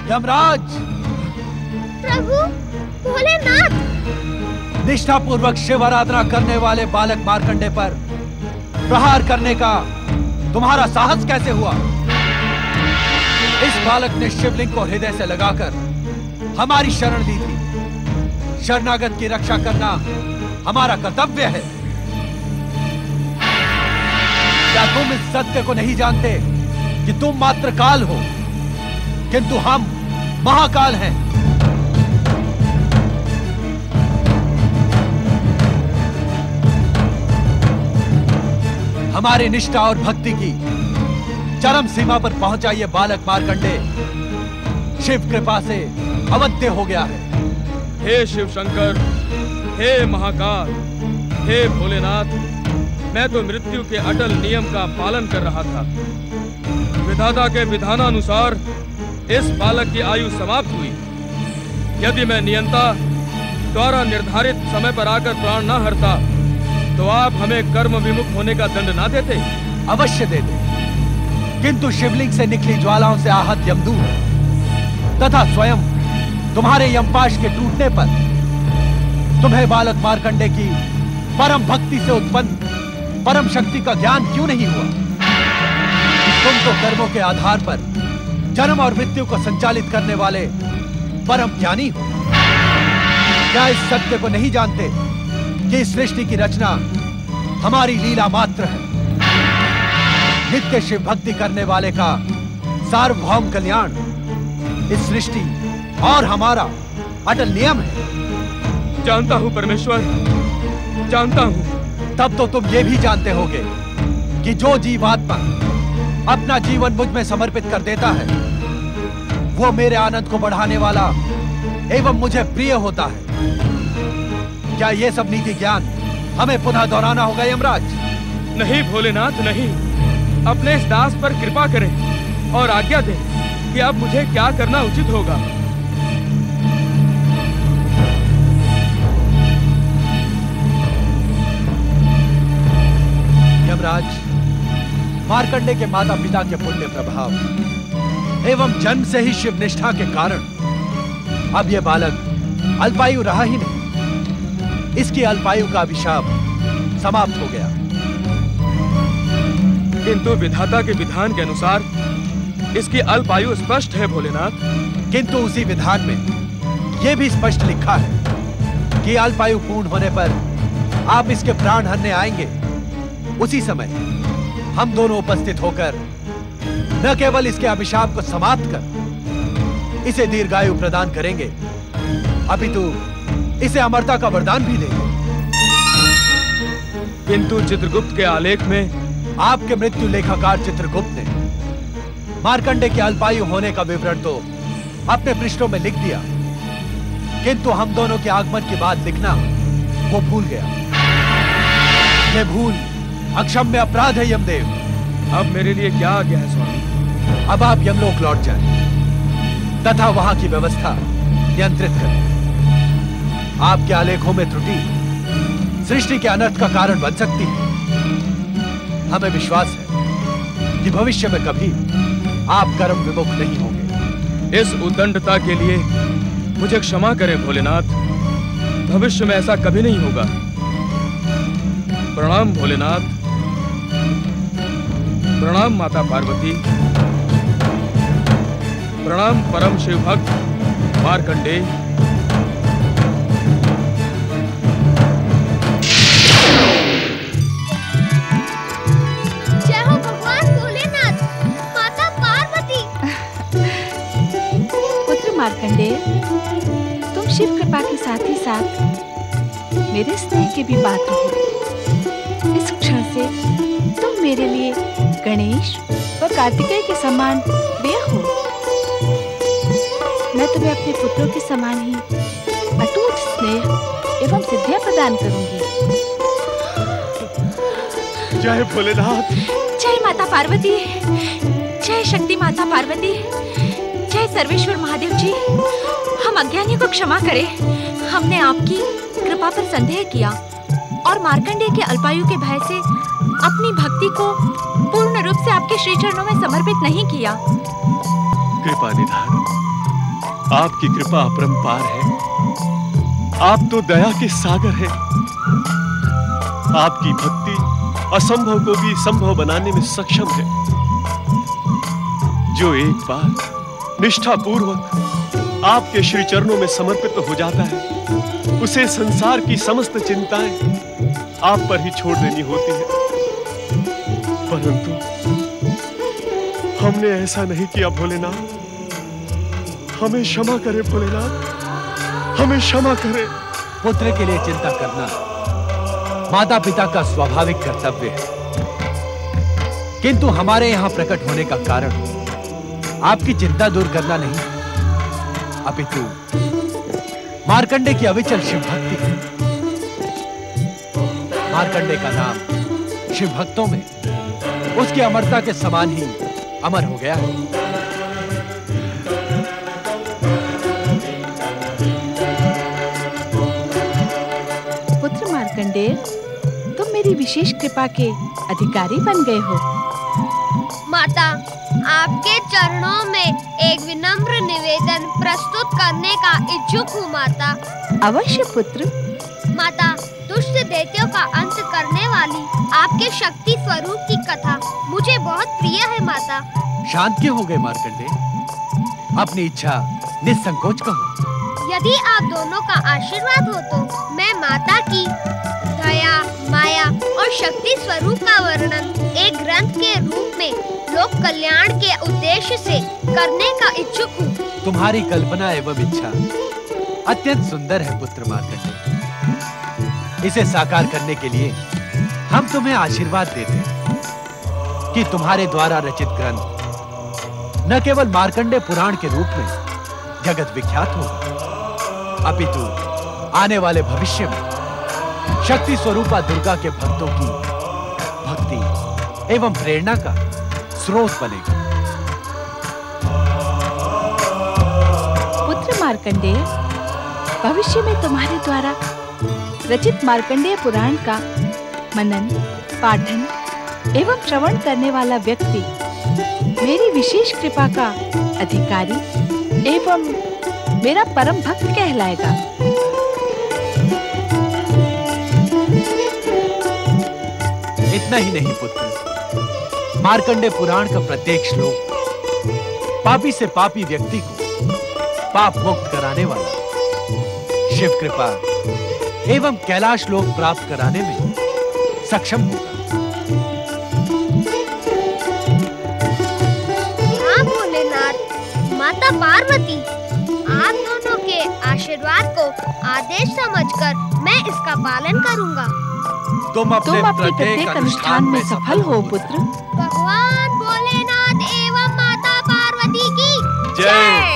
यमराज! प्रभु भोलेनाथ! निष्ठा पूर्वक शिव आराधना करने वाले बालक मार्कंडे पर प्रहार करने का तुम्हारा साहस कैसे हुआ? इस बालक ने शिवलिंग को हृदय से लगाकर हमारी शरण ली थी। शरणागत की रक्षा करना हमारा कर्तव्य है। क्या तुम इस सत्य को नहीं जानते कि तुम मात्र काल हो, किंतु हम महाकाल हैं? हमारी निष्ठा और भक्ति की चरम सीमा पर पहुंचा ये बालक मार्कंडे शिव कृपा से अवध्य हो गया है। हे शिव शंकर, हे महाकाल, हे भोलेनाथ, मैं तो मृत्यु के अटल नियम का पालन कर रहा था। विधाता के विधानानुसार इस बालक की आयु समाप्त हुई। यदि मैं नियंता द्वारा निर्धारित समय पर आकर प्राण न हरता तो आप हमें कर्म विमुख होने का दंड ना देते? अवश्य देते, किंतु शिवलिंग से निकली ज्वालाओं से आहत यमदूत तथा स्वयं तुम्हारे यमपाश के टूटने पर तुम्हें बालक मार्कंडे की परम भक्ति से उत्पन्न परम शक्ति का ज्ञान क्यों नहीं हुआ? तुम तो कर्मों के आधार पर जन्म और मृत्यु को संचालित करने वाले परम ज्ञानी हो। क्या इस सत्य को नहीं जानते कि इस सृष्टि की रचना हमारी लीला मात्र है? नित्य शिव भक्ति करने वाले का सार्वभौम कल्याण इस सृष्टि और हमारा अटल नियम है। जानता हूं परमेश्वर, जानता हूं। तब तो तुम ये भी जानते होगे कि जो जीवात्मा अपना जीवन मुझ में समर्पित कर देता है वो मेरे आनंद को बढ़ाने वाला एवं मुझे प्रिय होता है। क्या ये सब नीति ज्ञान हमें पुनः दोहराना होगा यमराज? नहीं भोलेनाथ, नहीं। अपने इस दास पर कृपा करें और आज्ञा दें कि अब मुझे क्या करना उचित होगा। यमराज, मार्कंडे के माता पिता के पुण्य प्रभाव एवं जन्म से ही शिव निष्ठा के कारण अब यह बालक अल्पायु रहा ही नहीं। इसकी अल्पायु का अभिशाप समाप्त हो गया। किंतु विधाता के विधान के अनुसार इसकी अल्पायु स्पष्ट है भोलेनाथ। किंतु उसी विधान में यह भी स्पष्ट लिखा है कि अल्पायु पूर्ण होने पर आप इसके प्राण हरने आएंगे। उसी समय हम दोनों उपस्थित होकर न केवल इसके अभिशाप को समाप्त कर इसे दीर्घायु प्रदान करेंगे, अपितु इसे अमरता का वरदान भी देंगे। किंतु चित्रगुप्त के आलेख में आपके मृत्यु लेखाकार चित्रगुप्त ने मार्कंडे के अल्पायु होने का विवरण तो अपने पृष्ठों में लिख दिया, किंतु हम दोनों के आगमन की बात लिखना वो भूल गया। ये भूल अक्षम्य अपराध है यमदेव। अब मेरे लिए क्या आज्ञा है स्वामी? अब आप यमलोक लौट जाएं तथा वहां की व्यवस्था नियंत्रित करें। आपके आलेखों में त्रुटि सृष्टि के अनर्थ का कारण बन सकती है। हमें विश्वास है कि भविष्य में कभी आप कर्म विमुख नहीं होंगे। इस उद्दंडता के लिए मुझे क्षमा करें भोलेनाथ। भविष्य में ऐसा कभी नहीं होगा। प्रणाम भोलेनाथ। प्रणाम माता पार्वती। प्रणाम परम शिव भक्त मार्कंडे। जय हो भगवान भोलेनाथ, माता पार्वती। पुत्र मार्कंडे, तुम शिव कृपा के साथ ही साथ मेरे स्नेह के भी पात्र हो। इस क्षण से तुम मेरे लिए गणेश व कार्तिकेय के समान प्रिय हो। मैं तुम्हें अपने पुत्रों के समान ही अटूट स्नेह एवं सिद्धियां प्रदान करूंगी। जय भोलेनाथ। जय माता पार्वती। जय शक्ति माता पार्वती। जय सर्वेश्वर महादेव जी। हम अज्ञानियों को क्षमा करें। हमने आपकी कृपा पर संदेह किया और मार्कंडेय के अल्पायु के भय से अपनी भक्ति को पूर्ण रूप से आपके श्री चरणों में समर्पित नहीं किया। कृपा निधान, आपकी कृपा अपरंपार है। आप तो दया के सागर हैं। आपकी भक्ति असंभव को भी संभव बनाने में सक्षम है। जो एक बार निष्ठापूर्वक आपके श्री चरणों में समर्पित हो जाता है, उसे संसार की समस्त चिंताएं आप पर ही छोड़ देनी होती है। परंतु हमने ऐसा नहीं किया भोलेनाथ। हमें क्षमा करे भोलेनाथ, हमें क्षमा करे। पुत्र के लिए चिंता करना माता पिता का स्वाभाविक कर्तव्य है, किंतु हमारे यहां प्रकट होने का कारण आपकी चिंता दूर करना नहीं, अपितु मार्कंडे की अविचल शिव भक्ति है। मार्कंडे का नाम शिव भक्तों में उसकी अमरता के समान ही अमर हो गया है। पुत्र मार्कंडेय, तुम मेरी विशेष कृपा के अधिकारी बन गए हो। माता, आपके चरणों में एक विनम्र निवेदन प्रस्तुत करने का इच्छुक हूँ माता। अवश्य पुत्र। माता, दुष्ट दैत्यों का अंत करने वाली आपके शक्ति स्वरूप की कथा मुझे बहुत प्रिय है माता। शांत क्यों हो गए मार्कंडे? अपनी इच्छा निसंकोच कहो। यदि आप दोनों का आशीर्वाद हो तो मैं माता की दया, माया और शक्ति स्वरूप का वर्णन एक ग्रंथ के रूप में लोक कल्याण के उद्देश्य से करने का इच्छुक हूँ। तुम्हारी कल्पना एवं इच्छा अत्यंत सुंदर है पुत्र मार्कंडे। इसे साकार करने के लिए हम तुम्हें आशीर्वाद देते हैं कि तुम्हारे द्वारा रचित ग्रंथ न केवल मार्कंडे पुराण के रूप में जगत विख्यात होगा, अपितु आने वाले भविष्य में शक्ति स्वरूपा दुर्गा के भक्तों की भक्ति एवं प्रेरणा का स्रोत बनेगा। पुत्र मार्कंडेय, भविष्य में तुम्हारे द्वारा रचित मार्कंडेय पुराण का मनन, पाठन एवं श्रवण करने वाला व्यक्ति मेरी विशेष कृपा का अधिकारी एवं मेरा परम भक्त कहलाएगा। इतना ही नहीं पुत्र, मार्कंडे पुराण का प्रत्येक श्लोक पापी से पापी व्यक्ति को पाप मुक्त कराने वाला, शिव कृपा एवं कैलाश लोक प्राप्त कराने में सक्षम होगा। हाँ भोलेनाथ, माता पार्वती, आप दोनों के आशीर्वाद को आदेश समझकर मैं इसका पालन करूंगा। तुम अपने प्रत्येक अनुष्ठान में सफल हो पुत्र। भगवान भोलेनाथ एवं माता पार्वती की जय।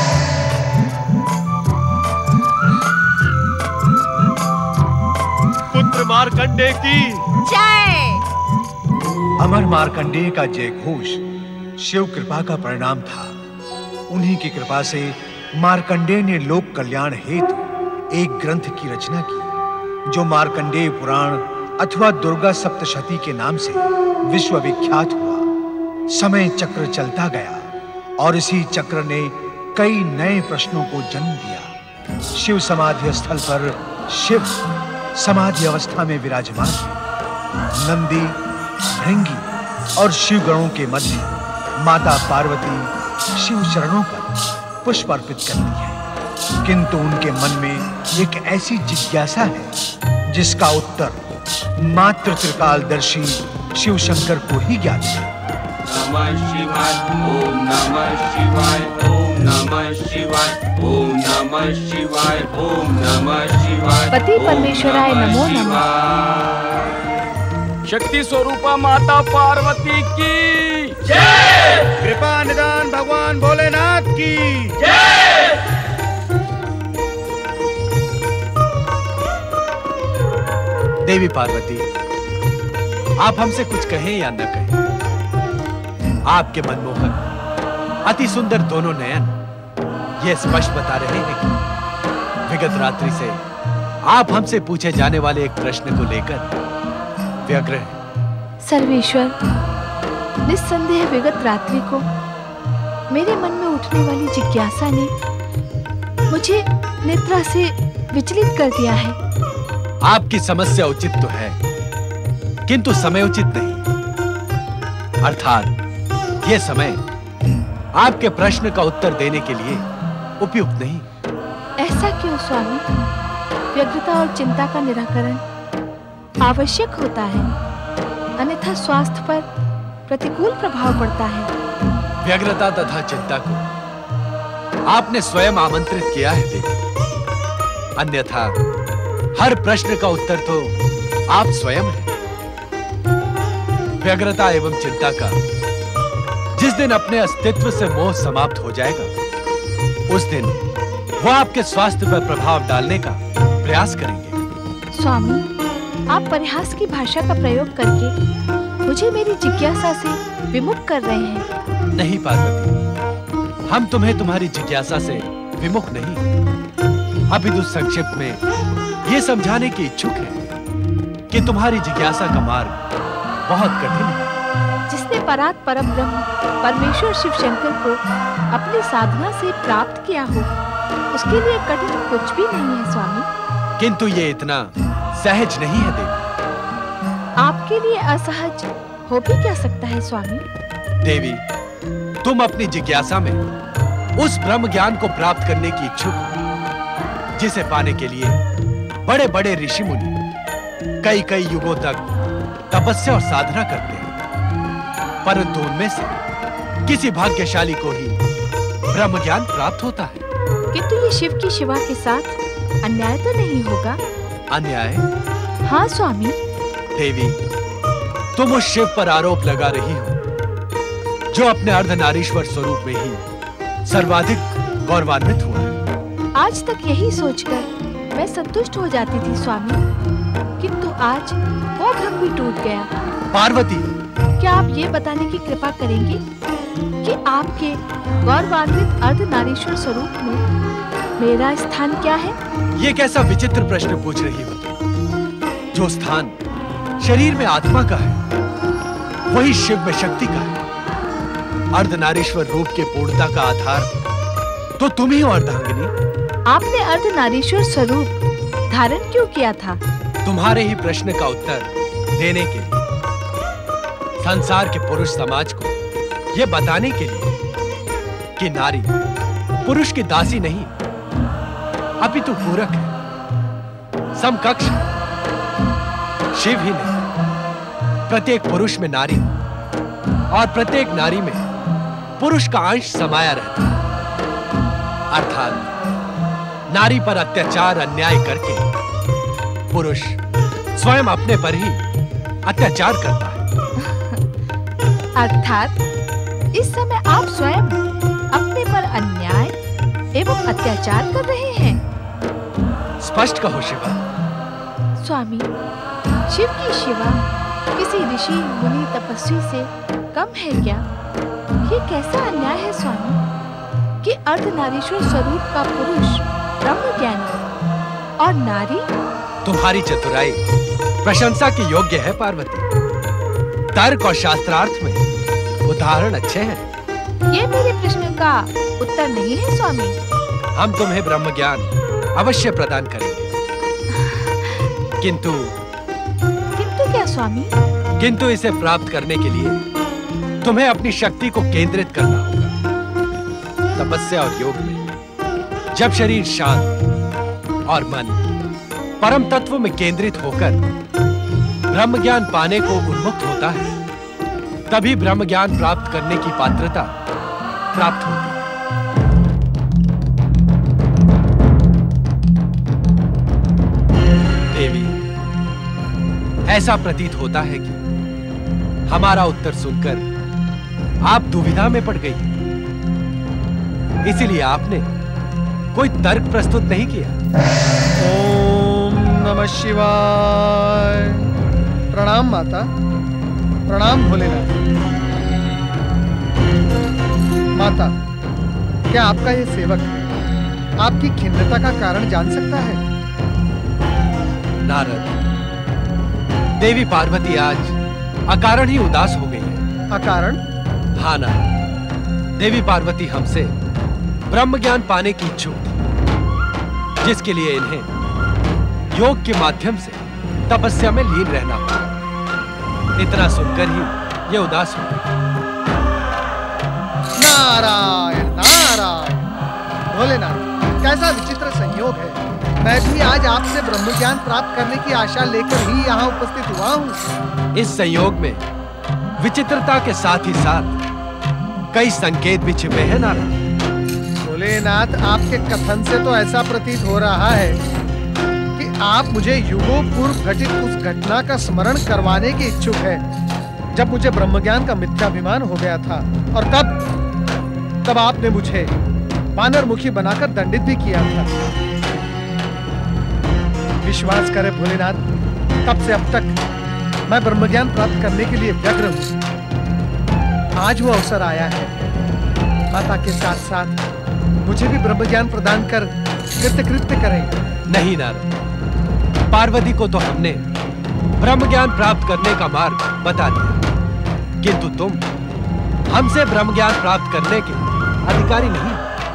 पुत्र मार्कंडे की जय। अमर मार्कंडेय का जय घोष शिव कृपा का परिणाम था। उन्हीं की कृपा से मार्कंडेय ने लोक कल्याण हेतु एक ग्रंथ की रचना की, जो मार्कंडेय पुराण अथवा दुर्गा सप्तशती के नाम से विश्व विख्यात हुआ। समय चक्र चलता गया और इसी चक्र ने कई नए प्रश्नों को जन्म दिया। शिव समाधि स्थल पर शिव समाधि अवस्था में विराजमान है। नंदी, भृंगी और शिव गणों के मध्य माता पार्वती शिव चरणों पर पुष्प अर्पित करती है, किंतु उनके मन में एक ऐसी जिज्ञासा है जिसका उत्तर मात्र त्रिकालदर्शी शिव शंकर को ही ज्ञात है। नमः शिवाय, ओम नमः शिवाय, ओम नमः शिवाय, ओम नमः शिवाय, ओम नमः शिवाय। पति परमेश्वराय नमो नमः। शक्ति स्वरूपा माता पार्वती की जय। कृपा निदान भगवान भोलेनाथ की जय। देवी पार्वती, आप हमसे कुछ कहें या न कहें, आपके मनमोहक अति सुंदर दोनों नयन ये स्पष्ट बता रहे हैं कि विगत रात्रि से आप हमसे पूछे जाने वाले एक प्रश्न को लेकर व्यग्र हैं। सर्वेश्वर, निस्संदेह विगत रात्रि को मेरे मन में उठने वाली जिज्ञासा ने मुझे निद्रा से विचलित कर दिया है। आपकी समस्या उचित तो है, किंतु समय उचित नहीं। अर्थात ये समय आपके प्रश्न का उत्तर देने के लिए उपयुक्त नहीं। ऐसा क्यों स्वामी? व्यग्रता और चिंता का निराकरण आवश्यक होता है, अन्यथा स्वास्थ्य पर प्रतिकूल प्रभाव पड़ता है। व्यग्रता तथा चिंता को आपने स्वयं आमंत्रित किया है देवी, अन्यथा हर प्रश्न का उत्तर तो आप स्वयं हैं। व्यग्रता एवं चिंता का जिस दिन अपने अस्तित्व से मोह समाप्त हो जाएगा, उस दिन वो आपके स्वास्थ्य पर प्रभाव डालने का प्रयास करेंगे। स्वामी, आप परिहास की भाषा का प्रयोग करके मुझे मेरी जिज्ञासा से विमुख कर रहे हैं। नहीं पार्वती, हम तुम्हें तुम्हारी जिज्ञासा से विमुख नहीं, अपितु संक्षिप्त में ये समझाने की इच्छुक है कि तुम्हारी जिज्ञासा का मार्ग बहुत कठिन है। जिसने परात परम ब्रह्म परमेश्वर शिव शंकर को अपनी साधना से प्राप्त किया हो, उसके लिए कठिन कुछ भी नहीं है स्वामी। किंतु ये इतना सहज नहीं है देवी। आपके लिए असहज हो भी क्या सकता है स्वामी? देवी, तुम अपनी जिज्ञासा में उस ब्रह्म ज्ञान को प्राप्त करने की इच्छुक हो, जिसे पाने के लिए बड़े बड़े ऋषि मुनि कई कई युगों तक तपस्या और साधना करते हैं, परंतु उनमें से किसी भाग्यशाली को ही ब्रह्म ज्ञान प्राप्त होता है। किंतु ये शिव की शिवा के साथ अन्याय तो नहीं होगा? अन्याय? हाँ स्वामी। देवी, तुम उस शिव पर आरोप लगा रही हो जो अपने अर्धनारीश्वर स्वरूप में ही सर्वाधिक गौरवान्वित हुआ है। आज तक यही सोचकर मैं संतुष्ट हो जाती थी स्वामी, किंतु आज वो भ्रम भी टूट गया। पार्वती, क्या आप ये बताने की कृपा करेंगे कि आपके गौरवान्वित अर्धनारीश्वर स्वरूप में मेरा स्थान क्या है? ये कैसा विचित्र प्रश्न पूछ रही हो तुम? जो स्थान शरीर में आत्मा का है, वही शिव में शक्ति का है। अर्धनारीश्वर रूप के पूर्णता का आधार तो तुम ही हो अर्धांगिनी। आपने अर्धनारीश्वर स्वरूप धारण क्यों किया था? तुम्हारे ही प्रश्न का उत्तर देने के लिए, संसार के पुरुष समाज को यह बताने के लिए कि नारी पुरुष की दासी नहीं, अपितु पूरक है, समकक्ष है। शिव ही नहीं, प्रत्येक पुरुष में नारी और प्रत्येक नारी में पुरुष का अंश समाया रहता है। अर्थात नारी पर अत्याचार अन्याय करके पुरुष स्वयं अपने पर ही अत्याचार करता है। अर्थात इस समय आप स्वयं अपने पर अन्याय एवं अत्याचार कर रहे हैं। स्पष्ट कहो शिवा। स्वामी, शिव की शिवा किसी ऋषि मुनि तपस्वी से कम है क्या? ये कैसा अन्याय है स्वामी कि अर्धनारीश्वर स्वरूप का पुरुष ब्रह्म ज्ञानी और नारी? तुम्हारी चतुराई प्रशंसा के योग्य है पार्वती। तर्क और शास्त्रार्थ में उदाहरण अच्छे हैं। ये मेरे प्रश्न का उत्तर नहीं है स्वामी। हम तुम्हें ब्रह्म ज्ञान अवश्य प्रदान करेंगे। किंतु क्या स्वामी? किंतु इसे प्राप्त करने के लिए तुम्हें अपनी शक्ति को केंद्रित करना होगा। तपस्या और योग में जब शरीर शांत और मन परम तत्व में केंद्रित होकर ब्रह्म ज्ञान पाने को उन्मुक्त होता है, तभी ब्रह्म ज्ञान प्राप्त करने की पात्रता प्राप्त होती है। देवी, ऐसा प्रतीत होता है कि हमारा उत्तर सुनकर आप दुविधा में पड़ गई, इसीलिए आपने कोई तर्क प्रस्तुत नहीं किया। ओम नमः शिवाय। प्रणाम माता, प्रणाम भोलेनाथ। माता, क्या आपका ये सेवक आपकी खिन्नता का कारण जान सकता है? नारद, देवी पार्वती आज अकारण ही उदास हो गई है। अकारण? हाँ नारद, देवी पार्वती हमसे ब्रह्म ज्ञान पाने की इच्छुक थी, जिसके लिए इन्हें योग के माध्यम से तपस्या में लीन रहना होगा। इतना सुनकर ही ये उदास हो गए। नारायण नारायण। भोलेनाथ, कैसा विचित्र संयोग है। मैं भी आज आपसे ब्रह्म ज्ञान प्राप्त करने की आशा लेकर ही यहाँ उपस्थित हुआ हूँ। इस संयोग में विचित्रता के साथ ही साथ कई संकेत भी छिपे हैं नारद। भोलेनाथ, आपके कथन से तो ऐसा प्रतीत हो रहा है कि आप मुझे युगों पूर्व घटित उस घटना का स्मरण करवाने के इच्छुक है, जब मुझे ब्रह्मज्ञान का मिथ्याभिमान हो गया था, और तब आपने मुझे वानर मुखी बनाकर दंडित भी किया था। विश्वास करें भोलेनाथ, तब से अब तक मैं ब्रह्मज्ञान प्राप्त करने के लिए व्यग्र हूँ। आज वो अवसर आया है। माता के साथ साथ मुझे भी ब्रह्मज्ञान प्रदान कर कृत्य करें। नहीं नारद, पार्वती को तो हमने ब्रह्मज्ञान प्राप्त करने का मार्ग बता दिया, किंतु तुम हमसे ब्रह्मज्ञान प्राप्त करने के अधिकारी नहीं।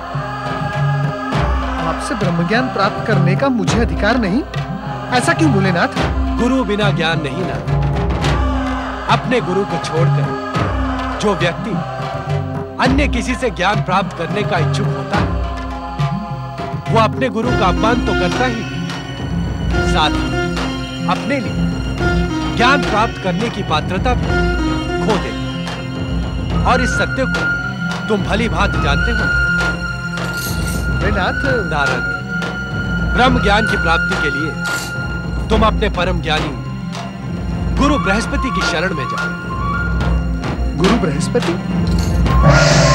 आपसे ब्रह्मज्ञान प्राप्त करने का मुझे अधिकार नहीं? ऐसा क्यों भोलेनाथ? गुरु बिना ज्ञान नहीं नारद। अपने गुरु को छोड़कर जो व्यक्ति अन्य किसी से ज्ञान प्राप्त करने का इच्छुक होता है, वो अपने गुरु का अपमान तो करता ही, साथ ही अपने लिए ज्ञान प्राप्त करने की पात्रता भी खो देता। और इस सत्य को तुम भली भांति जानते हो। नारद, ब्रह्म ज्ञान की प्राप्ति के लिए तुम अपने परम ज्ञानी गुरु बृहस्पति की शरण में जाओ। गुरु बृहस्पति?